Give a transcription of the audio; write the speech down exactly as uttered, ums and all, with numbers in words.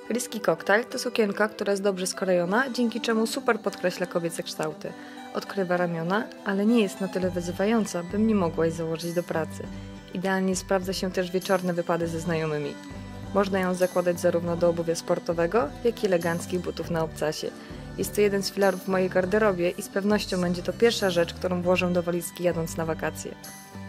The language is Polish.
Risky Cocktail to sukienka, która jest dobrze skrojona, dzięki czemu super podkreśla kobiece kształty. Odkrywa ramiona, ale nie jest na tyle wyzywająca, bym nie mogła jej założyć do pracy. Idealnie sprawdza się też wieczorne wypady ze znajomymi. Można ją zakładać zarówno do obuwia sportowego, jak i eleganckich butów na obcasie. Jest to jeden z filarów w mojej garderobie i z pewnością będzie to pierwsza rzecz, którą włożę do walizki jadąc na wakacje.